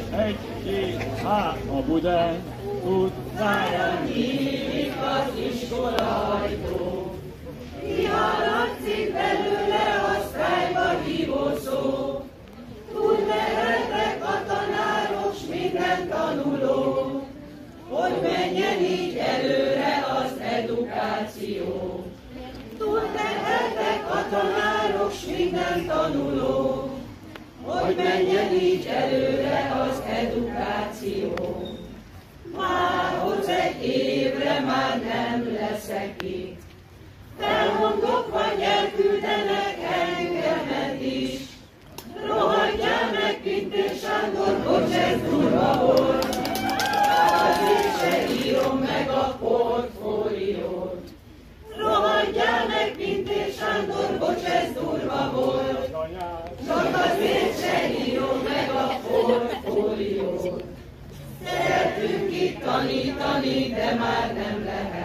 Egy, két, a Budán utcáján nyílik az iskolaajtó. Kihallatszik belőle a sztrájkba hívó szó. Túl neheltek a tanárok s minden tanuló, hogy menjen így előre az edukáció. Túl neheltek a tanárok s minden tanuló, hogy menjen így előre az edukáció. Márhoz egy évre már nem leszek itt, felmondok, vagy elküldenek engemet is. Rohadjál meg, Pintér Sándor, bocs, ez durva volt, azért se írom meg a portfóliót. Rohadjál meg, Pintér Sándor, bocs, ez durva volt, csak azért se írom meg a portfóliót. Szeretünk itt tanítani, de már nem lehet.